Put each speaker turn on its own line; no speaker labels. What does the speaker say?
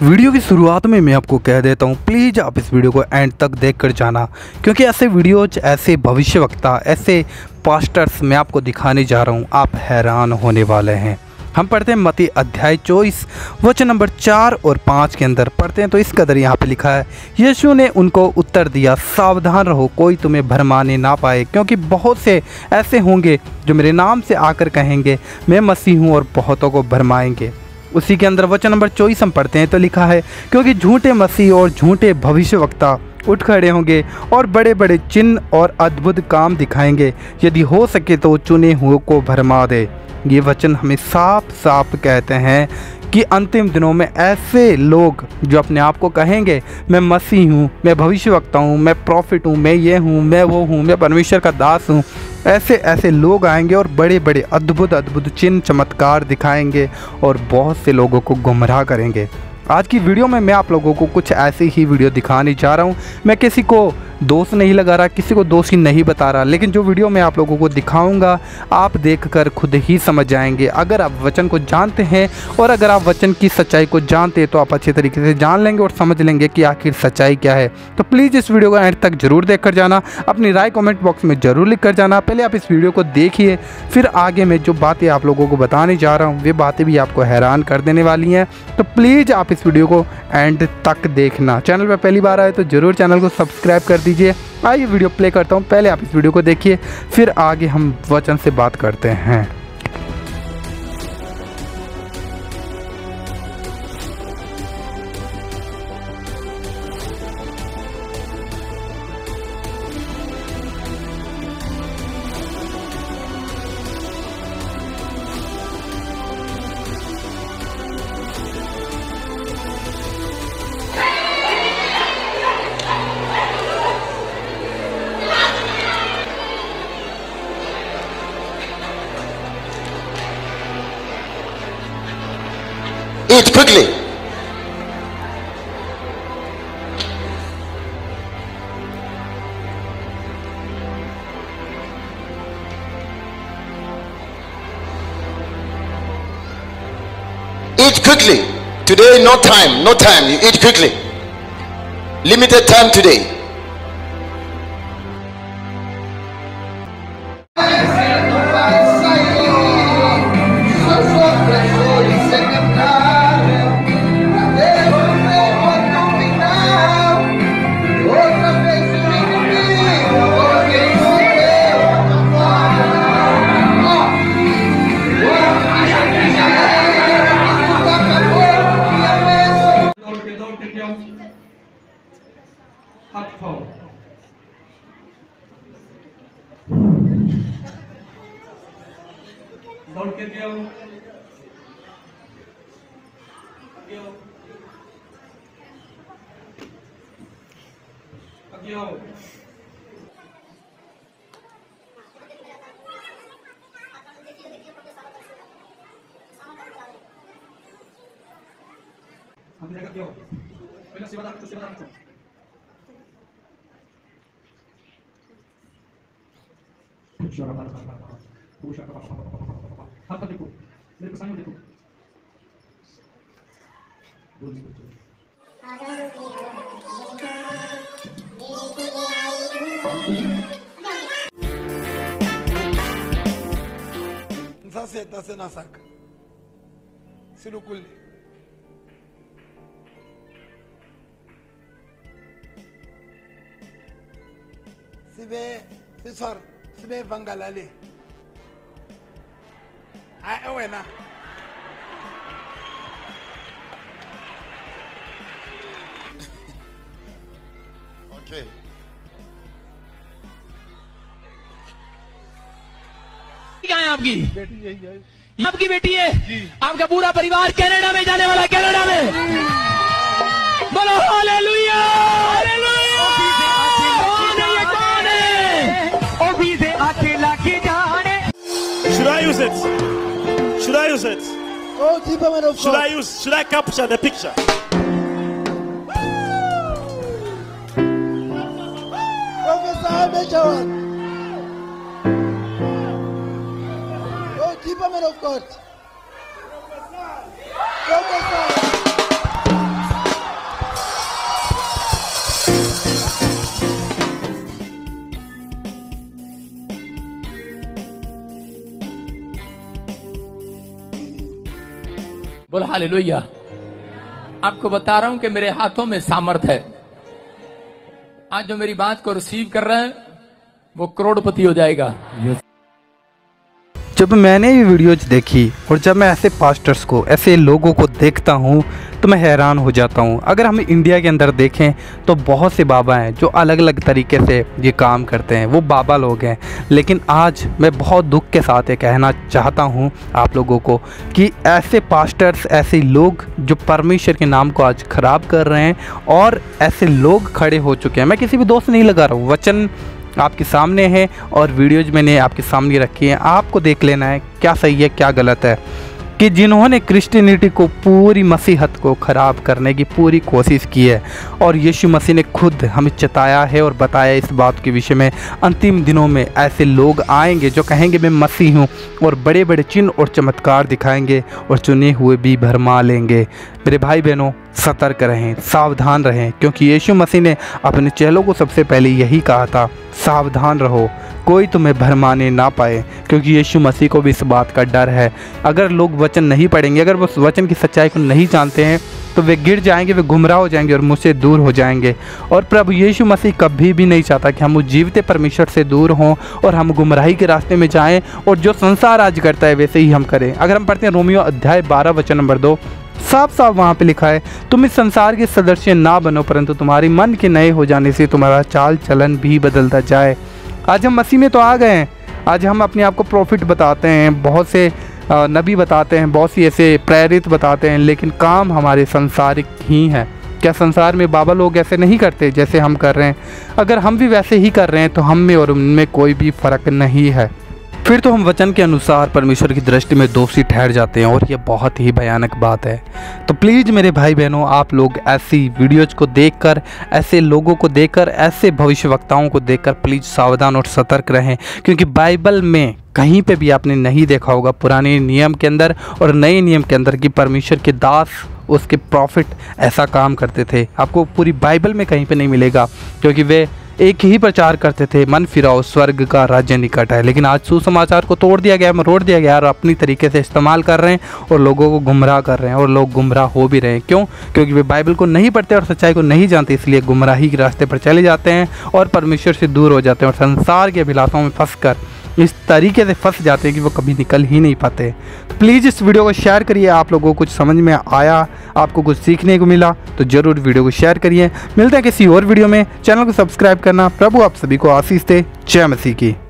Video की शुरुआत में मैं आपको कह देता हूँ, प्लीज़ आप इस वीडियो को एंड तक देख कर जाना, क्योंकि ऐसे वीडियोज, ऐसे भविष्यवक्ता, ऐसे पास्टर्स मैं आपको दिखाने जा रहा हूँ, आप हैरान होने वाले हैं। हम पढ़ते हैं मत्ती अध्याय 24 वचन नंबर 4 और 5 के अंदर पढ़ते हैं तो इस कदर यहाँ पे लिखा है, यीशु ने उनको उत्तर दिया, सावधान रहो, कोई तुम्हें भरमाने ना पाए, क्योंकि बहुत से ऐसे होंगे जो मेरे नाम से आकर कहेंगे मैं मसीह हूँ और बहुतों को भरमाएंगे। उसी के अंदर वचन नंबर 24 हम पढ़ते हैं तो लिखा है, क्योंकि झूठे मसीह और झूठे भविष्यवक्ता उठ खड़े होंगे और बड़े बड़े चिन्ह और अद्भुत काम दिखाएंगे, यदि हो सके तो चुने हुए को भरमा दे। ये वचन हमें साफ साफ कहते हैं कि अंतिम दिनों में ऐसे लोग जो अपने आप को कहेंगे मैं मसीह हूँ, मैं भविष्यवक्ता हूँ, मैं प्रॉफिट हूँ, मैं ये हूँ, मैं वो हूँ, मैं परमेश्वर का दास हूँ, ऐसे ऐसे लोग आएंगे और बड़े बड़े अद्भुत अद्भुत चिन्ह चमत्कार दिखाएंगे और बहुत से लोगों को गुमराह करेंगे। आज की वीडियो में मैं आप लोगों को कुछ ऐसी ही वीडियो दिखाने जा रहा हूँ। मैं किसी को दोष नहीं लगा रहा, किसी को दोषी नहीं बता रहा, लेकिन जो वीडियो मैं आप लोगों को दिखाऊंगा आप देखकर खुद ही समझ जाएंगे। अगर आप वचन को जानते हैं और अगर आप वचन की सच्चाई को जानते हैं तो आप अच्छे तरीके से जान लेंगे और समझ लेंगे कि आखिर सच्चाई क्या है। तो प्लीज़ इस वीडियो को एंड तक जरूर देख कर जाना, अपनी राय कॉमेंट बॉक्स में ज़रूर लिख कर जाना। पहले आप इस वीडियो को देखिए, फिर आगे मैं जो बातें आप लोगों को बताने जा रहा हूँ वे बातें भी आपको हैरान कर देने वाली हैं। तो प्लीज़ आप इस वीडियो को एंड तक देखना। चैनल पर पहली बार आए तो ज़रूर चैनल को सब्सक्राइब कर दीजिए। आइए वीडियो प्ले करता हूँ, पहले आप इस वीडियो को देखिए, फिर आगे हम वचन से बात करते हैं।
Eat quickly. Eat quickly. Today, no time. No time. You eat quickly. Limited time today.
दौड़ के दिया पहले सेवा हाथ पर देखो, मेरे को सामने देखो।
Sasa nasaka silukuli sibe sisor sibe vangalale ai wena
Okay.
क्या है आपकी बेटी? यही है, आपकी बेटी है। आपका पूरा परिवार कनाडा में जाने वाला है, कनाडा में। बोलो हालेलुया, हालेलुया। कौन है? ओबी से अकेला की जाने।
Should I use it? Should I use it?
Oh, deeper man of God.
Should I capture the picture?
Professor Amechawan. Oh, deeper man of God. Professor.
बोला हालेलुया। आपको बता रहा हूं कि मेरे हाथों में सामर्थ है। आज जो मेरी बात को रिसीव कर रहा है वो करोड़पति हो जाएगा।
जब मैंने ये वीडियोज देखी और जब मैं ऐसे पास्टर्स को, ऐसे लोगों को देखता हूँ तो मैं हैरान हो जाता हूँ। अगर हम इंडिया के अंदर देखें तो बहुत से बाबा हैं जो अलग अलग तरीके से ये काम करते हैं, वो बाबा लोग हैं। लेकिन आज मैं बहुत दुख के साथ ये कहना चाहता हूँ आप लोगों को कि ऐसे पास्टर्स, ऐसे लोग जो परमेश्वर के नाम को आज ख़राब कर रहे हैं, और ऐसे लोग खड़े हो चुके हैं। मैं किसी भी दोस्त नहीं लगा रहा हूँ, वचन आपके सामने है और वीडियोज मैंने आपके सामने रखी हैं। आपको देख लेना है क्या सही है क्या गलत है, कि जिन्होंने क्रिश्चियनिटी को, पूरी मसीहत को ख़राब करने की पूरी कोशिश की है। और यीशु मसीह ने खुद हमें चताया है और बताया इस बात के विषय में, अंतिम दिनों में ऐसे लोग आएंगे जो कहेंगे मैं मसीह हूँ, और बड़े बड़े चिन्ह और चमत्कार दिखाएंगे और चुने हुए भी भरमा लेंगे। मेरे भाई बहनों, सतर्क रहें, सावधान रहें, क्योंकि यीशु मसीह ने अपने चेलों को सबसे पहले यही कहा था, सावधान रहो, कोई तुम्हें भरमाने ना पाए। क्योंकि यीशु मसीह को भी इस बात का डर है। अगर लोग वचन नहीं पढ़ेंगे, अगर वो वचन की सच्चाई को नहीं जानते हैं, तो वे गिर जाएंगे, वे गुमराह हो जाएंगे और मुझसे दूर हो जाएंगे। और प्रभु यीशु मसीह कभी भी नहीं चाहता कि हम उस जीवित परमेश्वर से दूर हों और हम गुमराही के रास्ते में जाएं और जो संसार आज करता है वैसे ही हम करें। अगर हम पढ़ते हैं रोमियो अध्याय 12 वचन नंबर 2, साफ साफ वहाँ पे लिखा है, तुम इस संसार के सदस्य ना बनो, परंतु तुम्हारी मन के नए हो जाने से तुम्हारा चाल चलन भी बदलता जाए। आज हम मसीह में तो आ गए हैं, आज हम अपने आप को प्रॉफिट बताते हैं, बहुत से नबी बताते हैं, बहुत सी ऐसे प्रेरित बताते हैं, लेकिन काम हमारे संसारिक ही हैं। क्या संसार में बाबा लोग ऐसे नहीं करते जैसे हम कर रहे हैं? अगर हम भी वैसे ही कर रहे हैं तो हम में और उनमें कोई भी फ़र्क नहीं है। फिर तो हम वचन के अनुसार परमेश्वर की दृष्टि में दोषी ठहर जाते हैं, और ये बहुत ही भयानक बात है। तो प्लीज़ मेरे भाई बहनों, आप लोग ऐसी वीडियोज़ को देखकर, ऐसे लोगों को देखकर, ऐसे भविष्यवक्ताओं को देखकर प्लीज़ सावधान और सतर्क रहें। क्योंकि बाइबल में कहीं पे भी आपने नहीं देखा होगा, पुराने नियम के अंदर और नए नियम के अंदर, कि परमेश्वर के दास, उसके प्रॉफिट ऐसा काम करते थे। आपको पूरी बाइबल में कहीं पे नहीं मिलेगा, क्योंकि वे एक ही प्रचार करते थे, मन फिराओ, स्वर्ग का राज्य निकट है। लेकिन आज सुसमाचार को तोड़ दिया गया, मरोड़ दिया गया और अपनी तरीके से इस्तेमाल कर रहे हैं और लोगों को गुमराह कर रहे हैं, और लोग गुमराह हो भी रहे हैं। क्यों? क्योंकि वे बाइबल को नहीं पढ़ते और सच्चाई को नहीं जानते, इसलिए गुमराही के रास्ते पर चले जाते हैं और परमेश्वर से दूर हो जाते हैं और संसार के अभिलाषाओं में फंसकर इस तरीके से फंस जाते हैं कि वो कभी निकल ही नहीं पाते। तो प्लीज़ इस वीडियो को शेयर करिए। आप लोगों को कुछ समझ में आया, आपको कुछ सीखने को मिला, तो ज़रूर वीडियो को शेयर करिए। मिलते हैं किसी और वीडियो में। चैनल को सब्सक्राइब करना। प्रभु आप सभी को आशीष दे। जय मसीह की।